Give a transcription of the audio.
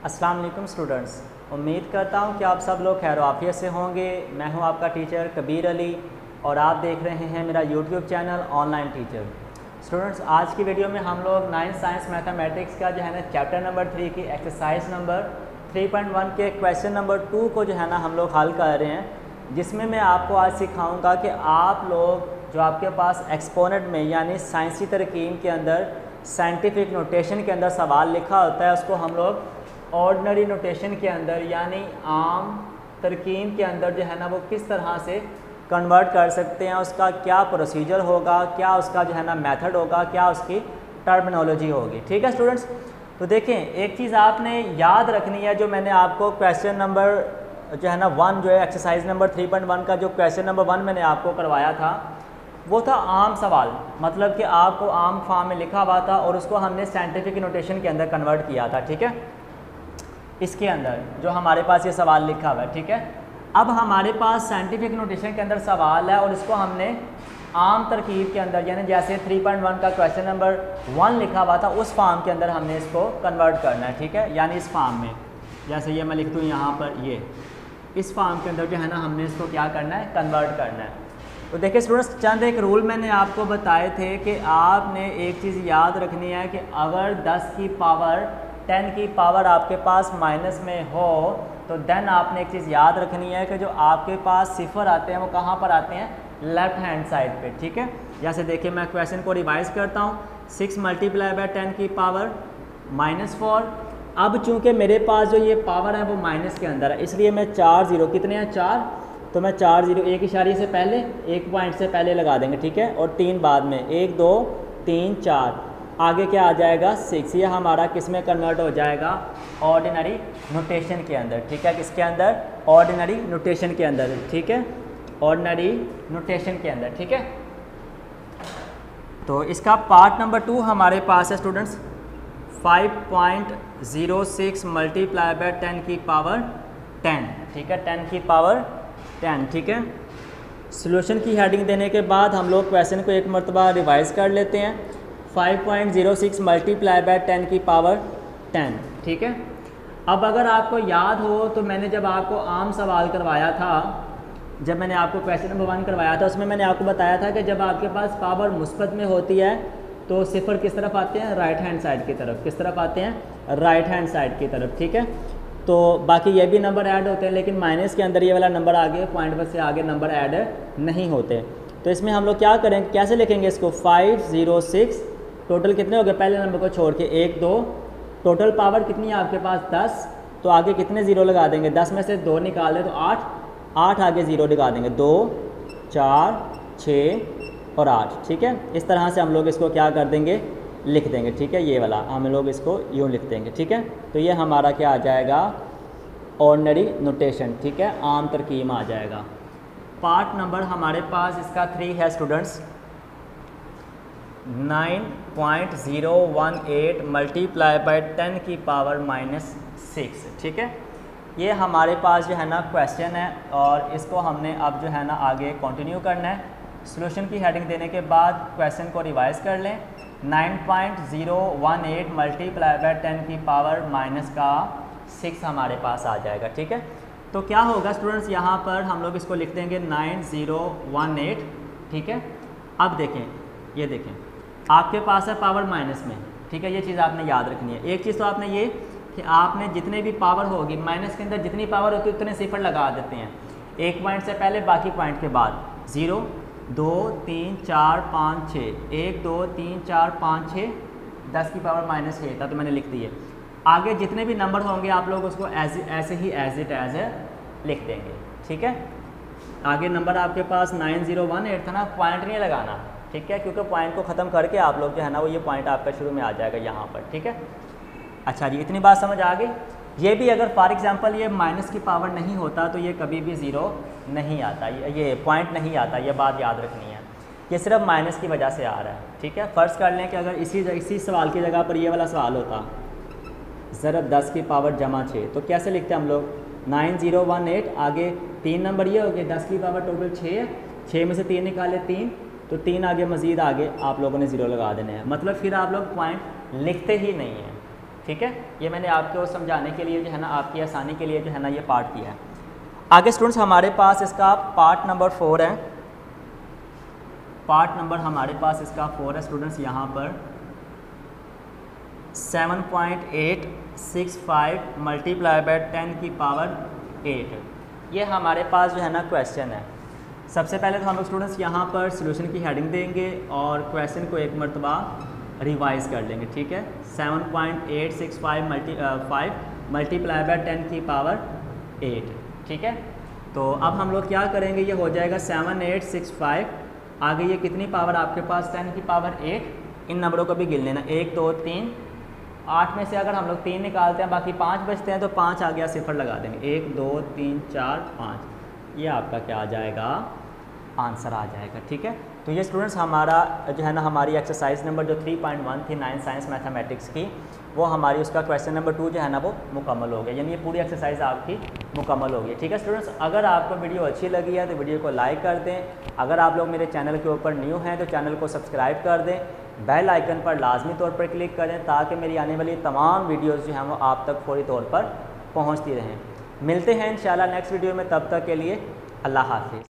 अस्सलाम वालेकुम स्टूडेंट्स, उम्मीद करता हूँ कि आप सब लोग खैर आफियत से होंगे। मैं हूँ आपका टीचर कबीर अली और आप देख रहे हैं मेरा YouTube channel online teacher. Students, आज की वीडियो में हम लोग 9th साइंस मैथमेटिक्स का जो है ना चैप्टर नंबर 3 की एक्सरसाइज नंबर 3.1 के क्वेश्चन नंबर 2 को जो है ना हम लोग हल कर रहे हैं, जिसमें मैं आपको आज सिखाऊंगा कि आप लोग जो आपके पास एक्सपोनेंट में यानी साइंसी तरकीब के अंदर साइंटिफिक नोटेशन के अंदर सवाल लिखा होता है, उसको हम लोग ऑर्डिनरी नोटेशन के अंदर यानी आम तरकीब के अंदर जो है ना वो किस तरह से कन्वर्ट कर सकते हैं, उसका क्या प्रोसीजर होगा, क्या उसका जो है ना मेथड होगा, क्या उसकी टर्मिनोलॉजी होगी। ठीक है स्टूडेंट्स, तो देखें एक चीज़ आपने याद रखनी है, जो मैंने आपको क्वेश्चन नंबर जो है ना 1 जो है एक्सरसाइज नंबर 3.1 का जो क्वेश्चन नंबर 1 मैंने आपको करवाया था वो था आम सवाल, मतलब कि आपको आम फॉर्म में लिखा हुआ था और उसको हमने साइंटिफिक नोटेशन के अंदर कन्वर्ट किया था। ठीक है, इसके अंदर जो हमारे पास ये सवाल लिखा हुआ है। ठीक है, अब हमारे पास साइंटिफिक नोटेशन के अंदर सवाल है और इसको हमने आम तरकीब के अंदर यानी जैसे 3.1 का क्वेश्चन नंबर 1 लिखा हुआ था उस फॉर्म के अंदर हमने इसको कन्वर्ट करना है। ठीक है, यानी इस फॉर्म में जैसे ये मैं लिख दूँ यहाँ पर, ये इस फॉर्म के अंदर जो है ना हमने इसको क्या करना है, कन्वर्ट करना है। तो देखिए स्टूडेंट्स, चंद एक रूल मैंने आपको बताए थे कि आपने एक चीज़ याद रखनी है कि अगर 10 की पावर 10 की पावर आपके पास माइनस में हो तो देन आपने एक चीज़ याद रखनी है कि जो आपके पास सिफर आते हैं वो कहाँ पर आते हैं, लेफ्ट हैंड साइड पे। ठीक है, जैसे देखिए मैं क्वेश्चन को रिवाइज करता हूँ, 6 मल्टीप्लाई बाय 10 की पावर -4। अब चूँकि मेरे पास जो ये पावर है वो माइनस के अंदर है, इसलिए मैं 4 0 कितने हैं 4, तो मैं 4 0 एक इशारे से पहले एक पॉइंट से पहले लगा देंगे। ठीक है, और 3 बाद में, 1 2 3 4, आगे क्या आ जाएगा 6। ये हमारा किस में कन्वर्ट हो जाएगा, ऑर्डिनरी नोटेशन के अंदर। ठीक है, किसके अंदर, ऑर्डिनरी नोटेशन के अंदर। ठीक है, ऑर्डिनरी नोटेशन के अंदर। ठीक है, तो इसका पार्ट नंबर 2 हमारे पास है स्टूडेंट्स, 5.06 मल्टीप्लाई बाय 10 की पावर 10। ठीक है, 10 की पावर 10। ठीक है, सॉल्यूशन की हेडिंग देने के बाद हम लोग क्वेश्चन को एक मरतबा रिवाइज कर लेते हैं। 5.06 मल्टीप्लाई बाय 10 की पावर 10। ठीक है, अब अगर आपको याद हो तो मैंने जब आपको आम सवाल करवाया था, जब मैंने आपको क्वेश्चन नंबर 1 करवाया था, उसमें मैंने आपको बताया था कि जब आपके पास पावर मुस्बत में होती है तो सिफर किस तरफ आते हैं, राइट हैंड साइड की तरफ। किस तरफ आते हैं, राइट हैंड साइड की तरफ। ठीक है, तो बाकी ये भी नंबर ऐड होते हैं, लेकिन माइनस के अंदर ये वाला नंबर आगे पॉइंट पर से आगे नंबर ऐड नहीं होते। तो इसमें हम लोग क्या करेंगे, कैसे लिखेंगे इसको, 506 टोटल कितने हो गए, पहले नंबर को छोड़ के 1 2, टोटल पावर कितनी है आपके पास 10, तो आगे कितने ज़ीरो लगा देंगे, 10 में से 2 निकाल दें तो 8, 8 आगे ज़ीरो लगा देंगे, 2 4 6 और 8। ठीक है, इस तरह से हम लोग इसको क्या कर देंगे, लिख देंगे। ठीक है, ये वाला हम लोग इसको यूँ लिख देंगे। ठीक है, तो ये हमारा क्या आ जाएगा, ऑर्डिनरी नोटेशन। ठीक है, आम तरकीब आ जाएगा। पार्ट नंबर हमारे पास इसका 3 है स्टूडेंट्स, 9.018 मल्टीप्लाई बाय 10 की पावर -6। ठीक है, ये हमारे पास जो है ना क्वेश्चन है और इसको हमने अब जो है ना आगे कंटिन्यू करना है। सॉल्यूशन की हेडिंग देने के बाद क्वेश्चन को रिवाइज कर लें। 9.018 मल्टीप्लाई बाय 10 की पावर -6 हमारे पास आ जाएगा। ठीक है, तो क्या होगा स्टूडेंट्स, यहाँ पर हम लोग इसको लिख देंगे 9018। ठीक है, अब देखें, ये देखें आपके पास है पावर माइनस में। ठीक है, ये चीज़ आपने याद रखनी है। एक चीज़ तो आपने ये कि आपने जितने भी पावर होगी माइनस के अंदर जितनी पावर होती है उतने सिफर लगा देते हैं, एक पॉइंट से पहले बाकी पॉइंट के बाद। 0 2 3 4 5 6, 1 2 3 4 5 6, 10 की पावर -6 था तो मैंने लिख दिए। आगे जितने भी नंबर होंगे आप लोग उसको ऐसे ही एज इट एज लिख देंगे। ठीक है, आगे नंबर आपके पास 9018 था ना, पॉइंट नहीं लगाना। ठीक है, क्योंकि पॉइंट को ख़त्म करके आप लोग जो है ना वो ये पॉइंट आपका शुरू में आ जाएगा यहाँ पर। ठीक है, अच्छा जी, इतनी बात समझ आ गई। ये भी अगर फॉर एग्जांपल ये माइनस की पावर नहीं होता तो ये कभी भी ज़ीरो नहीं आता, ये पॉइंट नहीं आता, ये बात याद रखनी है। ये सिर्फ माइनस की वजह से आ रहा है। ठीक है, फ़र्ज़ कर लें कि अगर इसी सवाल की जगह पर ये वाला सवाल होता, ज़रब 10 की पावर -6, तो कैसे लिखते हैं हम लोग, 9018, आगे 3 नंबर ये हो गए, 10 की पावर टोटल 6 है, 6 में से 3 निकाले 3, तो 3 आगे मज़ीद आगे आप लोगों ने ज़ीरो लगा देने हैं, मतलब फिर आप लोग पॉइंट लिखते ही नहीं हैं। ठीक है, ये मैंने आपको समझाने के लिए जो है ना, आपकी आसानी के लिए जो है ना ये पार्ट किया है। आगे स्टूडेंट्स हमारे पास इसका पार्ट नंबर 4 है। पार्ट नंबर हमारे पास इसका 4 है स्टूडेंट्स। यहाँ पर 7.865 मल्टीप्लाई बाय 10 की पावर 8, ये हमारे पास जो है ना क्वेश्चन है। सबसे पहले तो हम लोग स्टूडेंट्स यहाँ पर सॉल्यूशन की हेडिंग देंगे और क्वेश्चन को एक मरतबा रिवाइज कर लेंगे, ठीक है। 7.865 मल्टीप्लाई बाय 10 की पावर 8, ठीक है। तो अब हम लोग क्या करेंगे, ये हो जाएगा 7865, आगे ये कितनी पावर आपके पास 10 की पावर 8, इन नंबरों को भी गिन लेना, 1 2 3, 8 में से अगर हम लोग 3 निकालते हैं बाकी 5 बचते हैं तो 5 आ गया, सिफर लगा देंगे, 1 2 3 4 5, ये आपका क्या आ जाएगा, आंसर आ जाएगा, ठीक है। तो ये स्टूडेंट्स हमारा जो है ना, हमारी एक्सरसाइज नंबर जो 3.1 थी 9 साइंस मैथमेटिक्स की, वो हमारी उसका क्वेश्चन नंबर 2 जो है ना वो मुकम्मल हो गया, यानी ये पूरी एक्सरसाइज आपकी मुकम्मल हो गई, ठीक है स्टूडेंट्स। अगर आपको वीडियो अच्छी लगी है तो वीडियो को लाइक कर दें। अगर आप लोग मेरे चैनल के ऊपर न्यू हैं तो चैनल को सब्सक्राइब कर दें, बेल आइकन पर लाजमी तौर पर क्लिक करें ताकि मेरी आने वाली तमाम वीडियोज़ जो हैं वो आप तक फौरी तौर पर पहुँचती रहें। मिलते हैं इंशाल्लाह नेक्स्ट वीडियो में, तब तक के लिए अल्लाह हाफिज़।